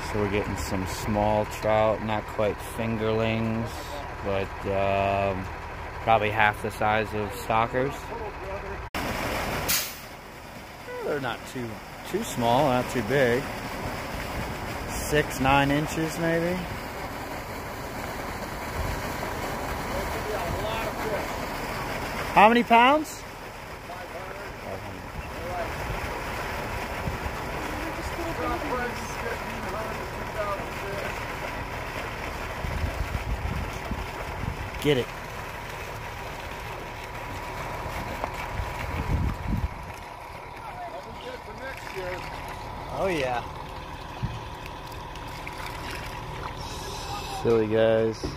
So we're getting some small trout, not quite fingerlings, but probably half the size of stockers. They're not too small, not too big. 6-9 inches maybe. How many pounds? 500. Get it. Oh yeah. Silly guys.